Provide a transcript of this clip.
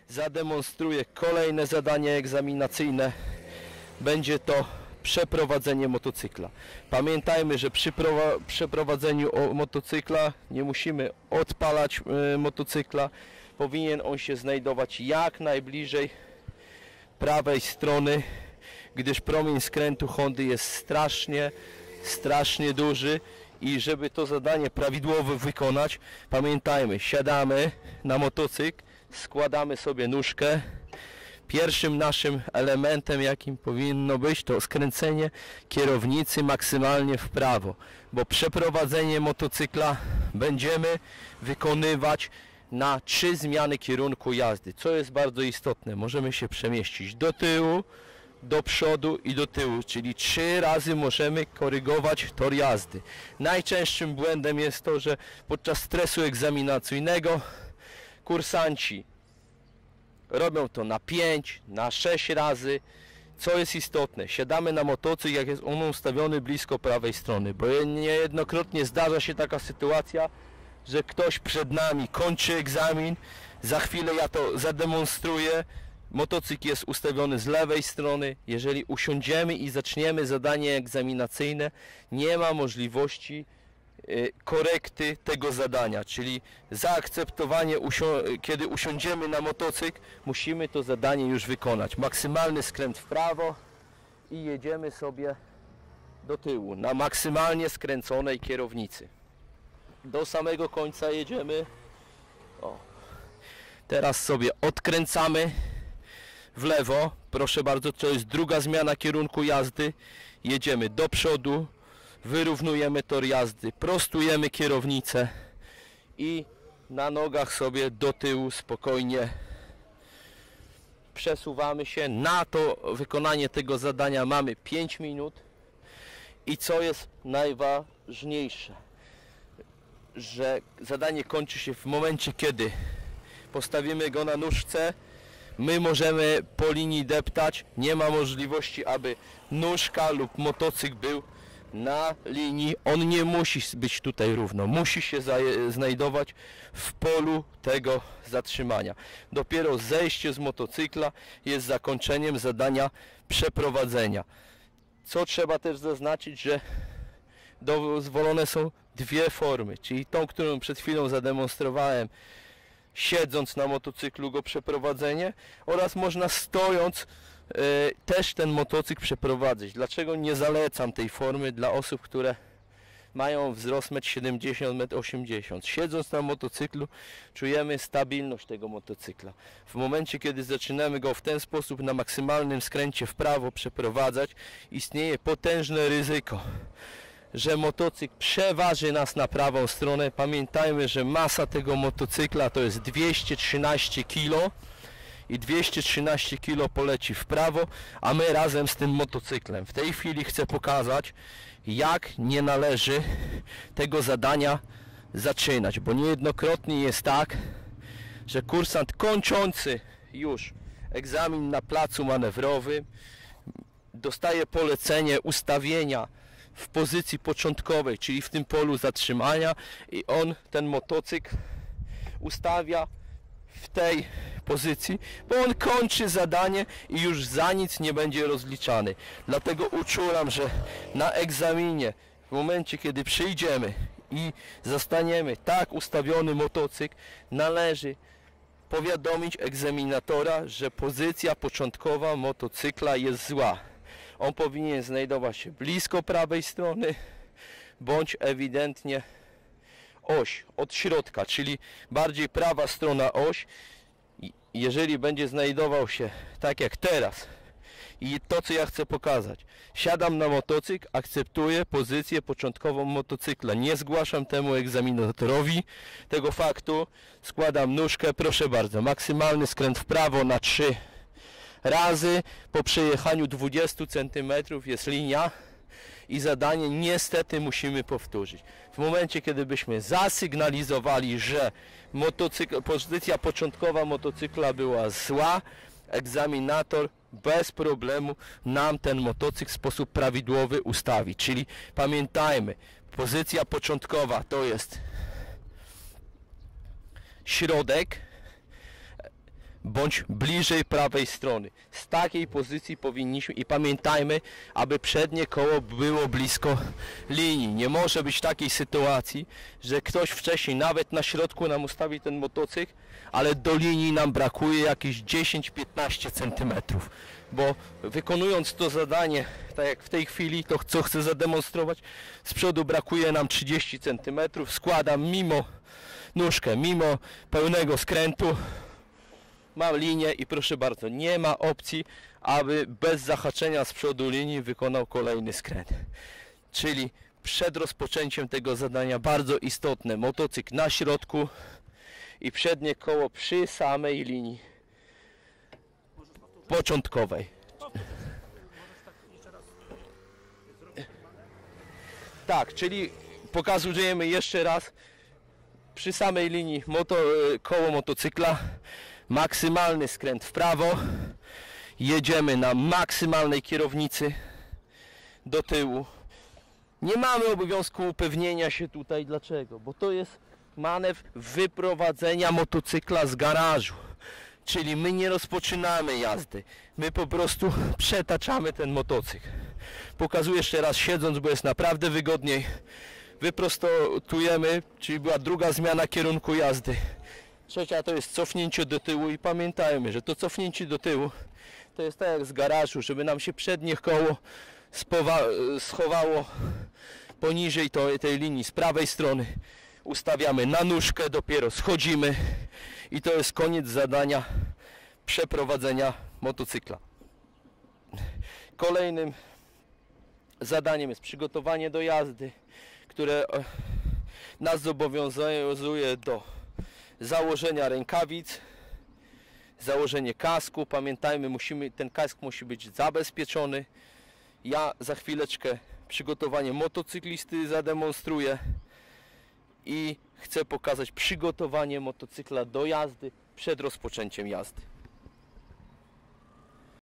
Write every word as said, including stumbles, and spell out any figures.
zademonstruję kolejne zadanie egzaminacyjne. Będzie to przeprowadzenie motocykla. Pamiętajmy, że przy przeprowadzeniu motocykla nie musimy odpalać y, motocykla. Powinien on się znajdować jak najbliżej prawej strony, gdyż promień skrętu Hondy jest strasznie, strasznie duży i żeby to zadanie prawidłowo wykonać, pamiętajmy, siadamy na motocykl, składamy sobie nóżkę. Pierwszym naszym elementem, jakim powinno być, to skręcenie kierownicy maksymalnie w prawo, bo przeprowadzenie motocykla będziemy wykonywać na trzy zmiany kierunku jazdy, co jest bardzo istotne. Możemy się przemieścić do tyłu, do przodu i do tyłu, czyli trzy razy możemy korygować tor jazdy. Najczęstszym błędem jest to, że podczas stresu egzaminacyjnego kursanci robią to na pięć, na sześć razy. Co jest istotne, siadamy na motocykl, jak jest on ustawiony blisko prawej strony, bo niejednokrotnie zdarza się taka sytuacja, że ktoś przed nami kończy egzamin, za chwilę ja to zademonstruję, motocykl jest ustawiony z lewej strony. Jeżeli usiądziemy i zaczniemy zadanie egzaminacyjne, nie ma możliwości korekty tego zadania, czyli zaakceptowanie, kiedy usiądziemy na motocykl, musimy to zadanie już wykonać. Maksymalny skręt w prawo i jedziemy sobie do tyłu na maksymalnie skręconej kierownicy. Do samego końca jedziemy. O. Teraz sobie odkręcamy w lewo. Proszę bardzo, to jest druga zmiana kierunku jazdy. Jedziemy do przodu. Wyrównujemy tor jazdy, prostujemy kierownicę i na nogach sobie do tyłu spokojnie przesuwamy się. Na to wykonanie tego zadania mamy pięć minut i co jest najważniejsze, że zadanie kończy się w momencie, kiedy postawimy go na nóżce. My możemy po linii deptać, nie ma możliwości, aby nóżka lub motocykl był na linii. On nie musi być tutaj równo, musi się znajdować w polu tego zatrzymania. Dopiero zejście z motocykla jest zakończeniem zadania przeprowadzenia. Co trzeba też zaznaczyć, że dozwolone są dwie formy, czyli tą, którą przed chwilą zademonstrowałem, siedząc na motocyklu go przeprowadzenie, oraz można stojąc Yy, też ten motocykl przeprowadzić. Dlaczego nie zalecam tej formy dla osób, które mają wzrost metr siedemdziesiąt, metr osiemdziesiąt? Siedząc na motocyklu czujemy stabilność tego motocykla. W momencie, kiedy zaczynamy go w ten sposób na maksymalnym skręcie w prawo przeprowadzać, istnieje potężne ryzyko, że motocykl przeważy nas na prawą stronę. Pamiętajmy, że masa tego motocykla to jest dwieście trzynaście kilo i dwieście trzynaście kilo poleci w prawo, a my razem z tym motocyklem. W tej chwili chcę pokazać, jak nie należy tego zadania zaczynać, bo niejednokrotnie jest tak, że kursant kończący już egzamin na placu manewrowym dostaje polecenie ustawienia w pozycji początkowej, czyli w tym polu zatrzymania, i on ten motocykl ustawia w tej pozycji, bo on kończy zadanie i już za nic nie będzie rozliczany. Dlatego uczulam, że na egzaminie, w momencie kiedy przyjdziemy i zastaniemy tak ustawiony motocykl, należy powiadomić egzaminatora, że pozycja początkowa motocykla jest zła. On powinien znajdować się blisko prawej strony, bądź ewidentnie oś od środka, czyli bardziej prawa strona oś. Jeżeli będzie znajdował się tak jak teraz i to, co ja chcę pokazać, siadam na motocykl, akceptuję pozycję początkową motocykla, nie zgłaszam temu egzaminatorowi tego faktu, składam nóżkę, proszę bardzo, maksymalny skręt w prawo na trzy razy. Po przejechaniu dwudziestu centymetrów jest linia i zadanie niestety musimy powtórzyć. W momencie, kiedy byśmy zasygnalizowali, że motocykl, pozycja początkowa motocykla była zła, egzaminator bez problemu nam ten motocykl w sposób prawidłowy ustawi. Czyli pamiętajmy, pozycja początkowa to jest środek, bądź bliżej prawej strony. Z takiej pozycji powinniśmy i pamiętajmy, aby przednie koło było blisko linii. Nie może być takiej sytuacji, że ktoś wcześniej nawet na środku nam ustawi ten motocykl, ale do linii nam brakuje jakieś dziesięć piętnaście centymetrów. Bo wykonując to zadanie, tak jak w tej chwili, to co chcę zademonstrować, z przodu brakuje nam trzydzieści centymetrów, składam mimo nóżkę, mimo pełnego skrętu, mam linię i proszę bardzo, nie ma opcji, aby bez zahaczenia z przodu linii wykonał kolejny skręt. Czyli przed rozpoczęciem tego zadania bardzo istotne, motocykl na środku i przednie koło przy samej linii początkowej. Tak, czyli pokazujemy jeszcze raz przy samej linii moto, koło motocykla, maksymalny skręt w prawo, jedziemy na maksymalnej kierownicy do tyłu. Nie mamy obowiązku upewnienia się tutaj. Dlaczego? Bo to jest manewr wyprowadzenia motocykla z garażu. Czyli my nie rozpoczynamy jazdy. My po prostu przetaczamy ten motocykl. Pokazuję jeszcze raz siedząc, bo jest naprawdę wygodniej. Wyprostujemy, czyli była druga zmiana kierunku jazdy. Trzecia to jest cofnięcie do tyłu i pamiętajmy, że to cofnięcie do tyłu to jest tak jak z garażu, żeby nam się przednie koło schowało poniżej tej linii z prawej strony. Ustawiamy na nóżkę, dopiero schodzimy i to jest koniec zadania przeprowadzenia motocykla. Kolejnym zadaniem jest przygotowanie do jazdy, które nas zobowiązuje do założenia rękawic, założenie kasku. Pamiętajmy, musimy, ten kask musi być zabezpieczony. Ja za chwileczkę przygotowanie motocyklisty zademonstruję i chcę pokazać przygotowanie motocykla do jazdy przed rozpoczęciem jazdy.